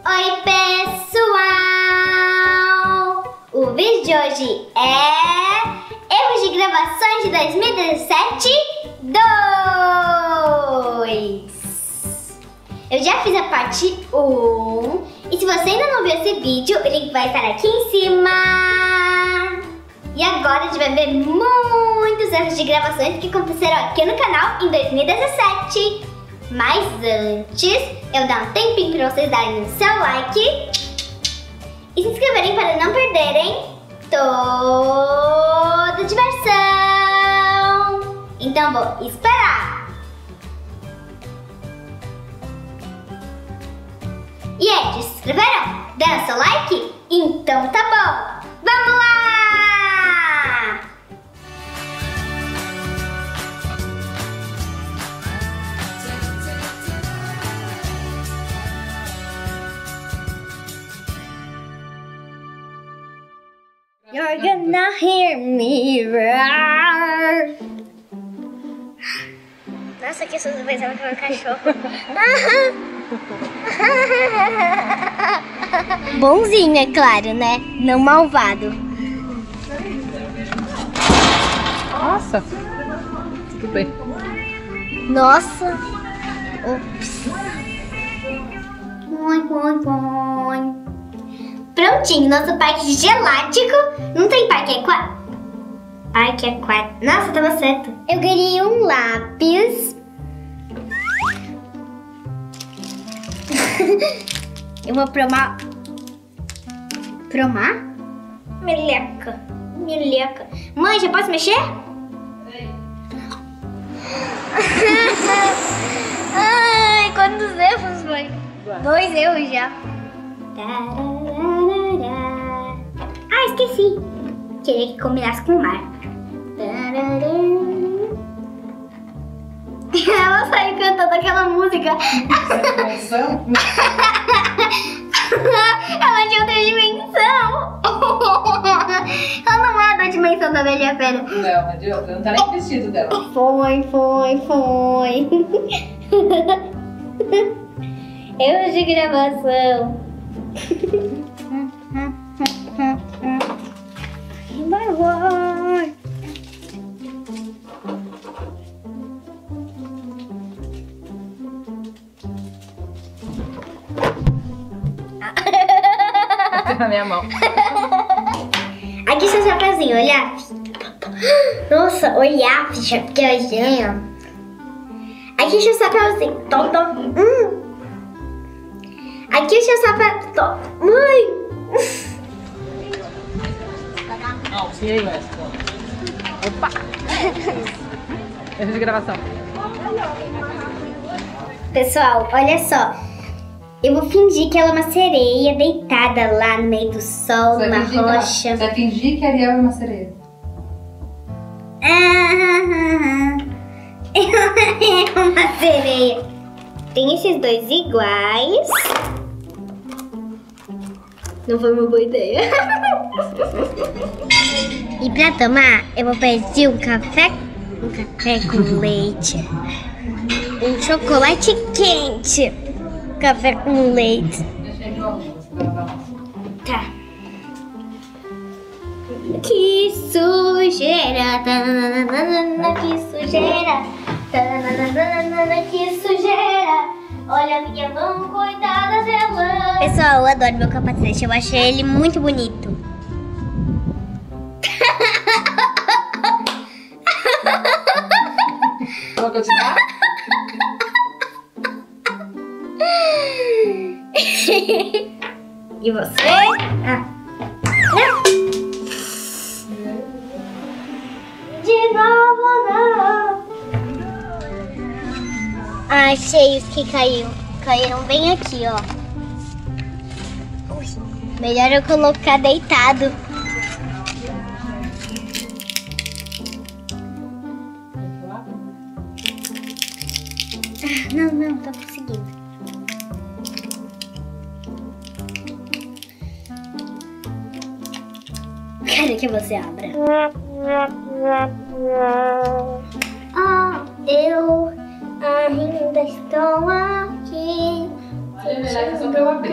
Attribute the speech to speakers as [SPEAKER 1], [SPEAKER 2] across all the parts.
[SPEAKER 1] Oi, pessoal! O vídeo de hoje é erros de gravações de 2017 2. Eu já fiz a parte 1 e se você ainda não viu esse vídeo, o link vai estar aqui em cima. E agora a gente vai ver muitos erros de gravações que aconteceram aqui no canal em 2017. Mas antes, eu dar um tempinho para vocês darem o seu like e se inscreverem para não perderem toda a diversão. Então vou esperar. E aí, já se inscreveram? Deram seu like? Então tá bom! Vamos lá! You're gonna hear me roar. Nossa, que susto, pensava que era um cachorro. Bonzinho, é claro, né? Não malvado.
[SPEAKER 2] Nossa, tudo bem.
[SPEAKER 1] Nossa. Ops. Prontinho, nosso parque gelático. Não tem parque aquático. Parque aquático. Nossa, tava certo. Eu ganhei um lápis. Eu vou promar. Promar? Meleca. Meleca. Mãe, já posso mexer? Ai, quantos erros, mãe? 2 erros já. Ah, esqueci. Queria que combinasse com o mar. Ela saiu cantando aquela música. Ela tinha outra dimensão. Ela não é da dimensão da Bela e a Fera.
[SPEAKER 2] Não, de outra. Não tá nem vestido dela.
[SPEAKER 1] Foi. Erros de gravação. Vai.
[SPEAKER 2] Na minha mão.
[SPEAKER 1] Aqui seu chapeuzinho, olha. Nossa, olha, chapeuzinho. Aqui o seu chapeuzinho. Aqui o seu chapéu. Mãe!
[SPEAKER 2] E aí? Opa! Erro de gravação.
[SPEAKER 1] Pessoal, olha só. Eu vou fingir que ela é uma sereia deitada lá no meio do sol, numa rocha.
[SPEAKER 2] Você vai fingir que a Ariel é uma sereia.
[SPEAKER 1] Ela é uma sereia. Tem esses dois iguais. Não foi uma boa ideia. E pra tomar, eu vou pedir um café com leite. Um chocolate quente. Café com leite. Tá. Que sujeira. Que sujeira. Que sujeira. Olha a minha mão, coitada dela. Pessoal, eu adoro meu capacete. Eu achei ele muito bonito.
[SPEAKER 2] Vou continuar?
[SPEAKER 1] E você? Não. De novo não. Achei os que caíram bem aqui, ó. Ui, melhor eu colocar deitado. Não, tô conseguindo. Quero que você abra. Eu ainda estou aqui.
[SPEAKER 2] Olha, Meleca, só pra eu abrir.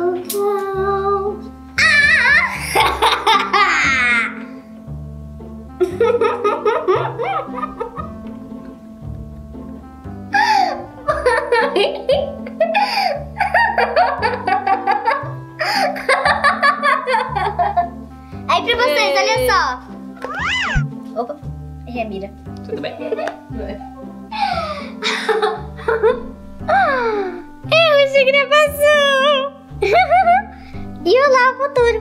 [SPEAKER 1] Aí pra vocês, olha só. Opa, errei a mira.
[SPEAKER 2] Tudo bem.
[SPEAKER 1] Eu achei gravação. E olá, o futuro.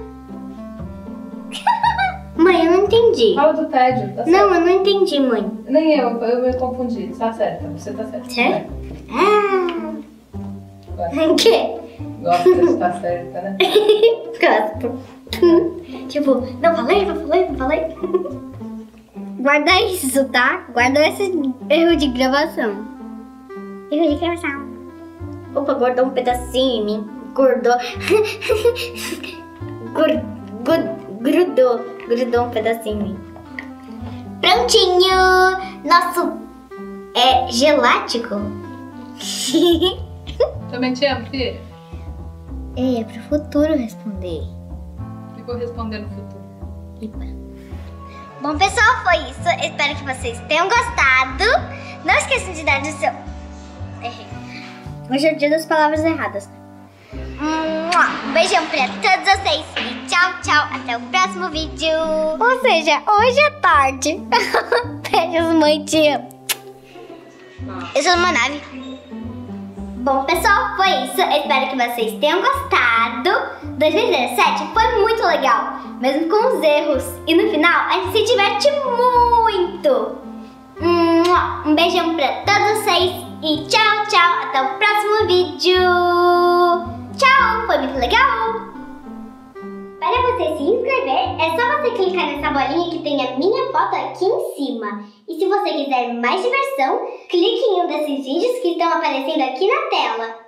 [SPEAKER 1] Mãe, eu não entendi.
[SPEAKER 2] Fala do tédio, tá certo?
[SPEAKER 1] Não, eu não entendi, mãe.
[SPEAKER 2] Nem eu me confundi. Tá certo, você tá certo.
[SPEAKER 1] Certo?
[SPEAKER 2] Vai.
[SPEAKER 1] O quê?
[SPEAKER 2] Gosta de estar certa, né?
[SPEAKER 1] Gosto. Tipo, não falei. Guarda isso, tá? Guarda esse erro de gravação. Opa, guardou um pedacinho em mim. Grudou um pedacinho em mim. Prontinho! Nosso gelático.
[SPEAKER 2] Também te amo, filha.
[SPEAKER 1] É pro futuro responder.
[SPEAKER 2] E vou responder no futuro.
[SPEAKER 1] Bom, pessoal, foi isso. Espero que vocês tenham gostado. Não esqueçam de dar o seu... Errei. Hoje é o dia das palavras erradas. Um beijão pra todos vocês. E tchau, tchau. Até o próximo vídeo. Ou seja, hoje é tarde. Beijos, mãe, tia. Eu sou uma nave. Bom, pessoal, foi isso. Espero que vocês tenham gostado. 2017 foi muito legal, mesmo com os erros. E no final, a gente se diverte muito. Um beijão pra todos vocês. E tchau, tchau. Até o próximo vídeo. Tchau, foi muito legal. Para você se inscrever, é só você clicar nessa bolinha que tem a minha foto aqui em cima. E se você quiser mais diversão, clique em um desses vídeos que estão aparecendo aqui na tela.